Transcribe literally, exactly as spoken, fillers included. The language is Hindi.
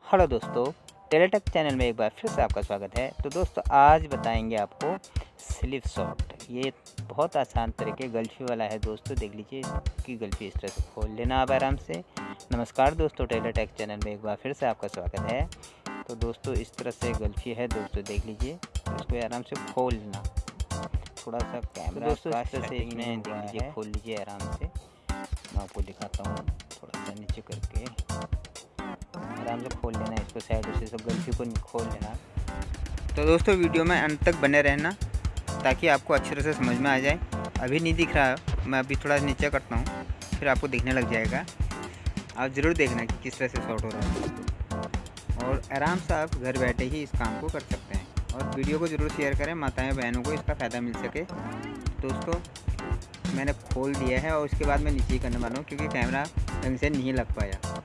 हेलो दोस्तों, टेलीटेक चैनल में एक बार फिर से आपका स्वागत है। तो दोस्तों आज बताएंगे आपको स्लिप सॉफ्ट। ये बहुत आसान तरीके गल्फी वाला है दोस्तों। देख लीजिए इसकी गल्फी इस तरह से खोल लेना आप आराम से। नमस्कार दोस्तों, टेलीटेक चैनल में एक बार फिर से आपका स्वागत है। तो दोस्तों इस तरह से गल्फी है दोस्तों, देख लीजिए। इसको आराम से खोल लेना, थोड़ा सा कैमरा दोस्तों का इस तरह से सेटिंग इसमें में देख लीजिए, खोल लीजिए आराम से। मैं आपको दिखाता हूँ, थोड़ा सा नीचे करके आराम से खोल लेना इसको, साइड से सब गल्फी को खोल लेना। तो दोस्तों वीडियो में अंत तक बने रहना ताकि आपको अच्छी तरह से समझ में आ जाए। अभी नहीं दिख रहा है, मैं अभी थोड़ा नीचे करता हूँ, फिर आपको दिखने लग जाएगा। आप ज़रूर देखना कि किस तरह से शॉर्ट हो रहा है, और आराम से आप घर बैठे ही इस काम को कर सकते हैं। और वीडियो को ज़रूर शेयर करें, माताएं बहनों को इसका फ़ायदा मिल सके। दोस्तों मैंने खोल दिया है और उसके बाद मैं नीचे करने वाला हूँ क्योंकि कैमरा ढंग से नहीं लग पाया।